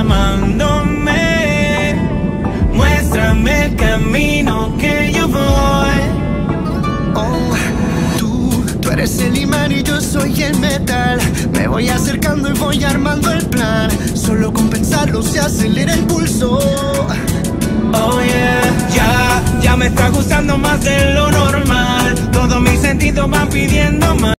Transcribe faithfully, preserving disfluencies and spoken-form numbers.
llamándome. Muéstrame el camino que yo voy. Oh, tú, tú eres el imán y yo soy el metal. Me voy acercando y voy armando el plan. Solo con pensarlo se acelera el pulso. Oh yeah, ya, ya me está gustando más de lo normal. Todos mis sentidos van pidiendo más.